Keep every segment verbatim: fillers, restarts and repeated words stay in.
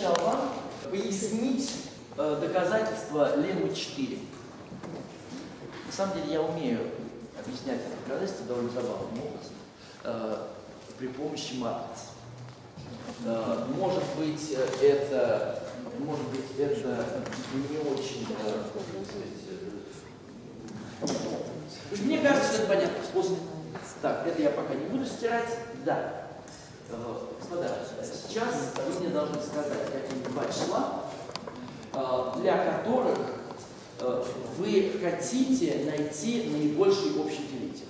обещал вам пояснить э, доказательства леммы четыре. На самом деле я умею объяснять это доказательство довольно забавным образом э, при помощи матриц. Э, может быть, это, может быть, это не очень... Э, сказать, мне кажется, что это понятный способ. Так, это я пока не буду стирать. Да. Господа, сейчас вы мне должны сказать какие-нибудь два числа, для которых вы хотите найти наибольший общий делитель.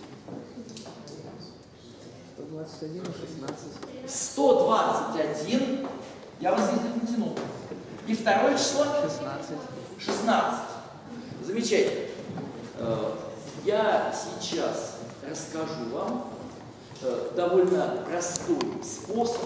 сто двадцать один и шестнадцать. сто двадцать один. Я вас язык натянул. И второе число? шестнадцать. шестнадцать. Замечательно. Я сейчас расскажу вам довольно простой способ,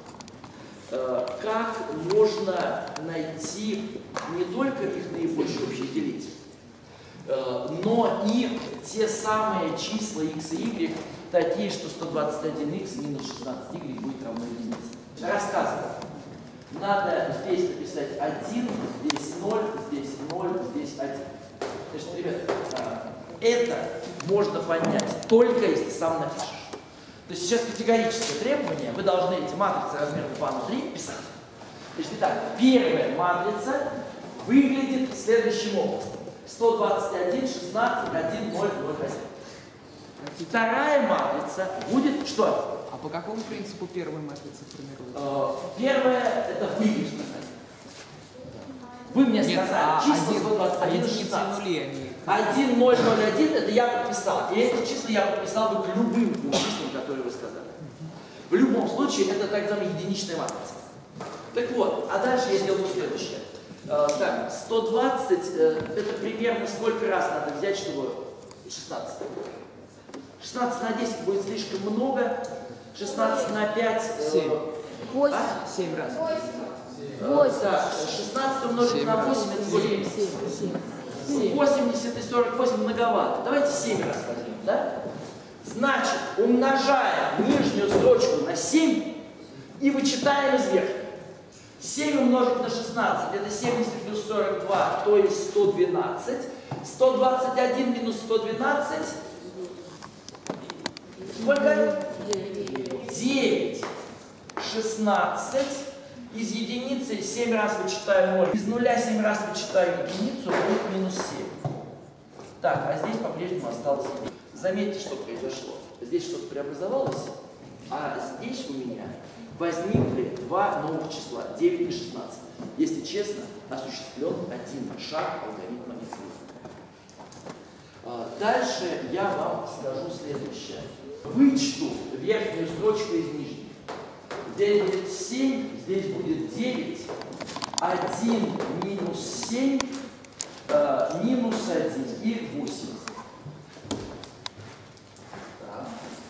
как можно найти не только их наибольший общий делитель, но и те самые числа x и y, такие, что сто двадцать один икс минус шестнадцать y будет равно единице. Рассказываю. Надо здесь написать один, здесь ноль, здесь ноль, здесь один. Значит, ребята, это можно понять только если сам напишешь. То есть сейчас категорическое требование, вы должны эти матрицы размером два на три писать. Значит, итак, первая матрица выглядит следующим образом. сто двадцать один, шестнадцать, один, ноль, ноль, один. Вторая матрица будет что? А по какому принципу первая матрица формируется? Первая это выигрыш. Вы мне Нет, сказали, а числа один, сто двадцать один, один, шестнадцать. нули, они... один, ноль, ноль, один это я подписал. И эти числа я подписал бы к любым двум числам, которые вы сказали. В любом случае, это так называемая единичная матрица. Так вот, а дальше я сделаю следующее. Э, так, сто двадцать, э, это примерно сколько раз надо взять, чтобы шестнадцать было? шестнадцать на десять будет слишком много. шестнадцать на пять... Э, семь. восемь. А? семь раз. Э, так, шестнадцать умножить на восемь, это сколько? восемьдесят и сорок восемь многовато. Давайте семь раз возьмем, да? Значит, умножаем нижнюю строчку на семь и вычитаем из верхней. семь умножить на шестнадцать, это семьдесят плюс сорок два, то есть сто двенадцать. сто двадцать один минус сто двенадцать. Сколько? девять. шестнадцать. Из единицы семь раз вычитаю ноль. Из нуля семь раз вычитаю единицу, будет минус семь. Так, а здесь по-прежнему осталось. Заметьте, что произошло. Здесь что-то преобразовалось, а здесь у меня возникли два новых числа, девять и шестнадцать. Если честно, осуществлен один шаг алгоритма ИФ. Дальше я вам скажу следующее. Вычту верхнюю строчку из нижней. Здесь будет семь, здесь будет девять, один минус семь, э, минус один и восемь. Так.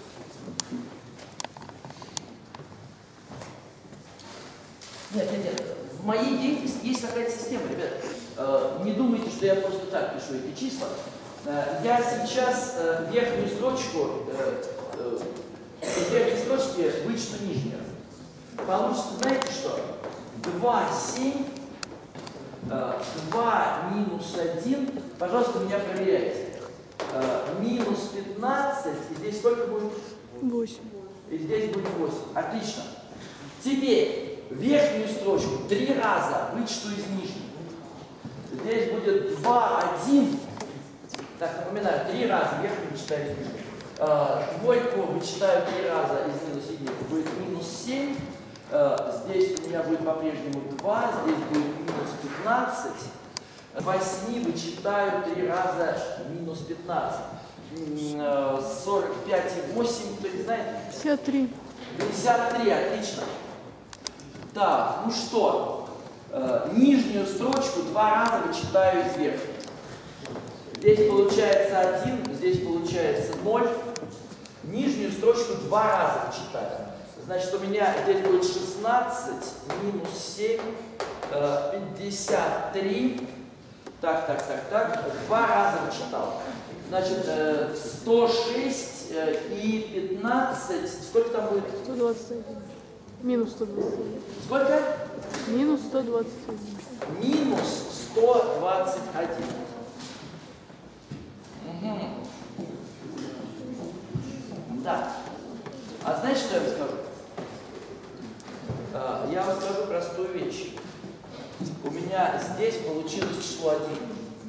Нет, нет, нет, в моей деятельности есть какая-то система, ребят. Э, не думайте, что я просто так пишу эти числа. Э, я сейчас э, верхнюю строчку, э, э, из верхней строчки вычту нижнюю. Получится, знаете что? два, семь, два минус один, пожалуйста, меня проверяйте. Минус пятнадцать, и здесь сколько будет? восемь. И здесь будет восемь. Отлично. Теперь верхнюю строчку три раза вычту из нижней. Здесь будет два, один. Так, напоминаю, три раза верхнюю вычитаю из нижней. Двойку вычитаю три раза из минус единицы, будет минус семь. Здесь у меня будет по-прежнему два, здесь будет минус пятнадцать. восемь вычитаю три раза минус пятнадцать. сорок пять и восемь, кто не знает? пятьдесят три. пятьдесят три, отлично. Так, ну что, нижнюю строчку два раза вычитаю из верхней. Здесь получается один, здесь получается ноль. Нижнюю строчку два раза вычитаю. Значит, у меня здесь будет шестнадцать минус семь, пятьдесят три. Так, так, так, так. Два раза вычитал. Значит, сто шесть и пятнадцать. Сколько там будет? сто двадцать один. Минус сто двадцать один. Сколько? Минус сто сто двадцать один. Минус сто двадцать один. Угу. Да. А знаете, что я вам скажу? А, я вам скажу простую вещь. У меня здесь получилось число один.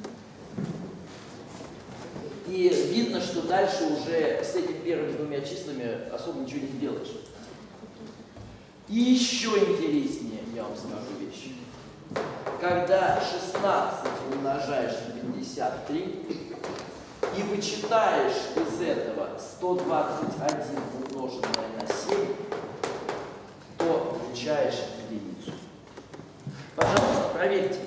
И видно, что дальше уже с этими первыми двумя числами особо ничего не сделаешь. И еще интереснее я вам скажу вещь. Когда шестнадцать умножаешь на пятьдесят три и вычитаешь из этого сто двадцать один умноженное на семь, то получаешь единицу. Пожалуйста, проверьте.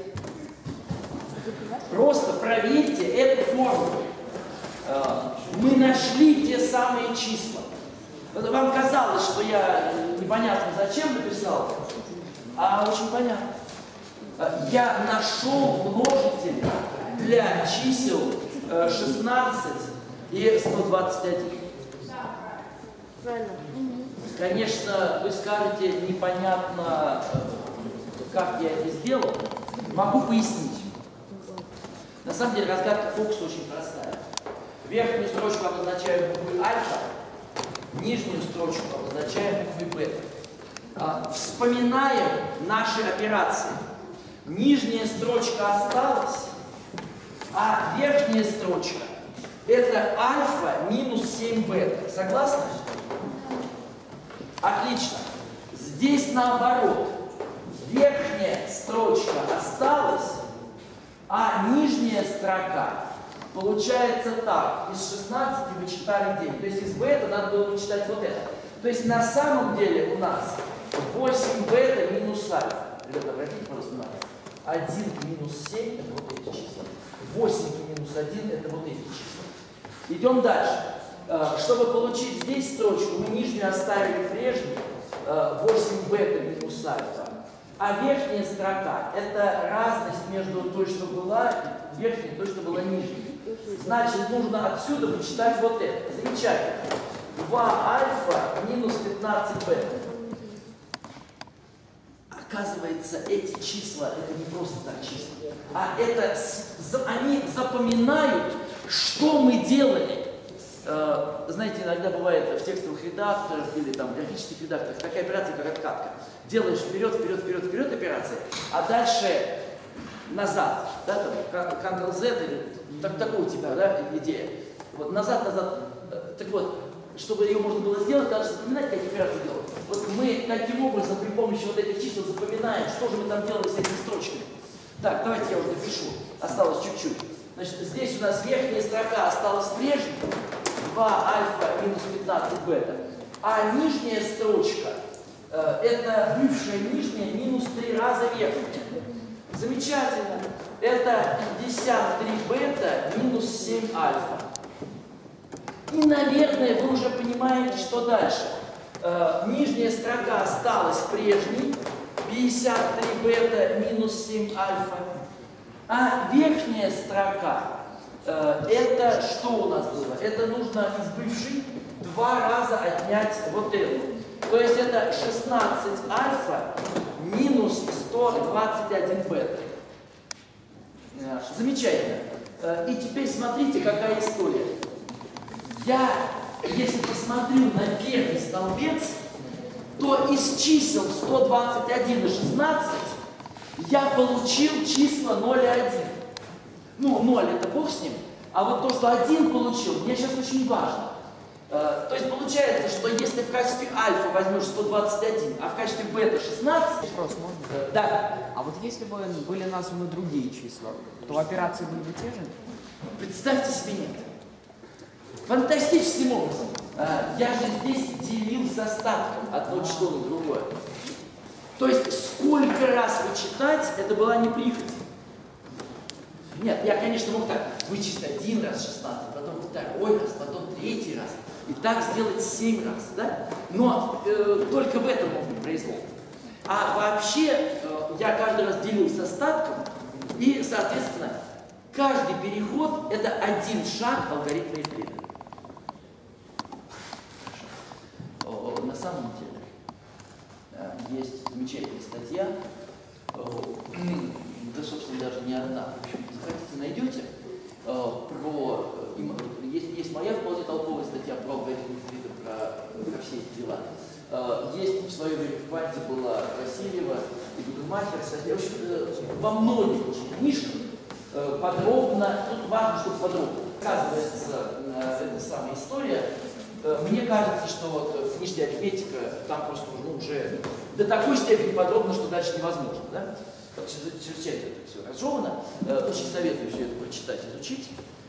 Просто проверьте эту формулу. Мы нашли те самые числа. Вам казалось, что я непонятно зачем написал, а очень понятно. Я нашел множитель для чисел шестнадцать и сто двадцать один. Правильно. Конечно, вы скажете, непонятно, как я это сделал. Могу пояснить. На самом деле разгадка фокуса очень простая. Верхнюю строчку обозначаем буквой альфа, нижнюю строчку обозначаем буквой бета. А, вспоминаем наши операции. Нижняя строчка осталась, а верхняя строчка это альфа минус семь бета. Согласны? Отлично. Здесь наоборот. Верхняя строчка осталась, а нижняя строка получается так. Из шестнадцати вычитали девять. То есть из бета надо было вычитать вот это. То есть на самом деле у нас восемь бета минус альфа. Ребята, обратите, пожалуйста, внимание. один минус семь это вот эти числа. восемь минус один это вот эти числа. Идем дальше. Чтобы получить здесь строчку, мы нижнюю оставили прежней. восемь бета минус альфа. А верхняя строка это разность между той, что была верхней, и той, что была нижней. Значит, нужно отсюда вычитать вот это. Замечательно. два альфа минус пятнадцать бета. Оказывается, эти числа, это не просто так числа, а это они запоминают, что мы делали. Знаете, иногда бывает в текстовых редакторах или там в графических редакторах такая операция, как откатка. Делаешь вперед, вперед, вперед, вперед операции, а дальше назад, да, там, контрол-зет или так, такого типа, да, идея. Вот назад, назад. Так вот, чтобы ее можно было сделать, надо запоминать, какие операции делать. Вот мы таким образом при помощи вот этих чисел запоминаем, что же мы там делали с этими строчками. Так, давайте я уже напишу. Осталось чуть-чуть. Значит, здесь у нас верхняя строка осталась прежней. два альфа минус пятнадцать бета. А нижняя строчка, э, это бывшая нижняя минус три раза верхняя. Замечательно. Это пятьдесят три бета минус семь альфа. И, наверное, вы уже понимаете, что дальше. Э, нижняя строка осталась прежней. пятьдесят три бета минус семь альфа. А верхняя строка, э, это что у нас было? Это нужно из бывшей два раза отнять вот эту. То есть это шестнадцать альфа минус сто двадцать один бета. Замечательно. Э, и теперь смотрите, какая история. Я, если посмотрю на первый столбец, то из чисел сто двадцать один и шестнадцать я получил числа ноль и один. Ну, ноль это бог с ним, а вот то, что один получил, мне сейчас очень важно. Э, то есть получается, что если в качестве альфа возьмешь сто двадцать один, а в качестве бета шестнадцать... Вопрос можно? Э, да. А вот если бы были названы другие числа, то операции были бы те же? Представьте себе, нет. Фантастическим образом. Э, я же здесь делил с остатком одно число на другое. То есть сколько раз вычитать, это была не прихоть. Нет, я, конечно, мог так вычесть один раз шестнадцать, потом второй раз, потом третий раз. И так сделать семь раз, да? Но э, только в этом мог быть произвол. А вообще э, я каждый раз делил с остатком, и, соответственно, каждый переход это один шаг алгоритма Евклида. На самом деле есть замечательная статья да, собственно, даже не одна. В общем, захотите, найдете. Про, есть, есть моя вполне толковая статья про алгоритмы Фрида, про, про все эти дела. Есть в свое время в «Кванте» была Васильева и Гудемахер. В общем, во многих очень книжках подробно, тут важно, чтобы подробно рассказывается эта самая история. Мне кажется, что вот в книжке «Арифметика» там просто ну, уже до такой степени подробно, что дальше невозможно. Да? Чрезвычайно это все разжевано. Очень советую все это прочитать, изучить.